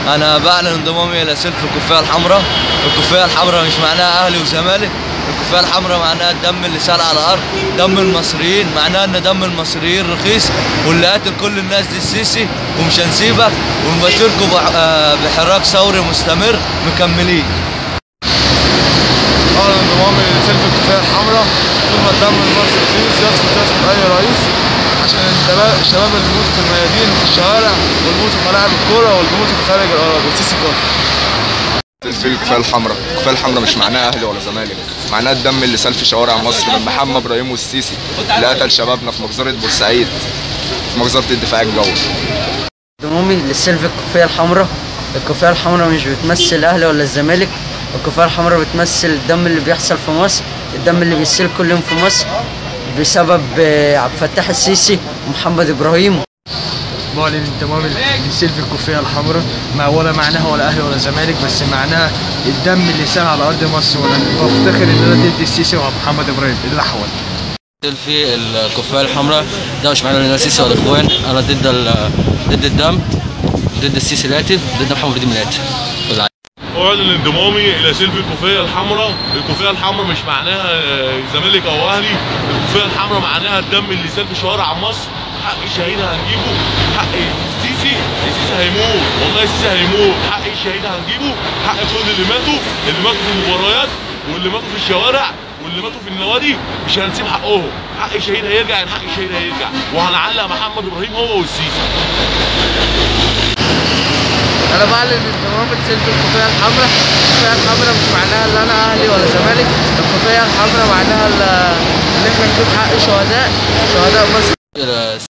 انا بعلن انضمامي الى سلف الكوفيه الحمراء. الكوفيه الحمراء مش معناها اهلي وزمالك، الكوفيه الحمراء معناها الدم اللي سال على الارض، دم المصريين، معناها ان دم المصريين رخيص، واللي قاتل كل الناس دي السيسي، ومش هنسيبك، ونبشركم بحراك ثوري مستمر مكملين. اعلن انضمامي لسلف الكوفيه الحمراء. طول ما الدم المصري رخيص يسقط اي رئيس، عشان الشباب اللي بيموتوا في الميادين وفي الشوارع، والبيموتوا في ملاعب الكوره، والبيموتوا في خارج الاراضي، والسيسي قاتل. سلف الكوفيه الحمراء، الكوفيه الحمراء مش معناها اهلي ولا زمالك، معناها الدم اللي سال في شوارع مصر من محمد ابراهيم والسيسي اللي قتل شبابنا في مجزره بورسعيد، في مجزره الدفاع الجوي. انضمامي للسلف الكوفيه الحمراء. الكوفيه الحمراء مش بتمثل الاهلي ولا الزمالك، الكوفيه الحمراء بتمثل الدم اللي بيحصل في مصر، الدم اللي بيسيل كل يوم في مصر بسبب عبد الفتاح السيسي ومحمد ابراهيم. بعلن انضمامي لسلف الكوفيه الحمراء، ولا معناها ولا اهلي ولا زمالك، بس معناها الدم اللي سال على ارض مصر، وانا بفتخر ان انا ضد السيسي ومحمد ابراهيم الاحول. سلفي الكوفيه الحمراء ده مش معناه ان انا سيسي ولا اخوان، انا ضد الدم، ضد السيسي القاتل، ضد محمد ابراهيم القاتل. أعلن انضمامي إلى سلف الكوفية الحمراء. الكوفية الحمراء مش معناها زمالك أو أهلي، الكوفية الحمراء معناها الدم اللي سال في شوارع مصر. حق الشهيد هنجيبه، حق السيسي هيموت، والله السيسي هيموت، حق الشهيد هنجيبه، حق كل اللي ماتوا في المباريات، واللي ماتوا في الشوارع، واللي ماتوا في النوادي، مش هنسيب حقهم. حق الشهيد هيرجع، يعني حق الشهيد هيرجع، وهنعلق محمد إبراهيم هو والسيسي. انا بعلن انضمامي لسلف الكوفيه الحمراء. الكوفيه الحمراء مش معناها ان انا اهلي ولا زمالك، الكوفيه الحمراء معناها ان احنا نجيب حق شهداء مصر.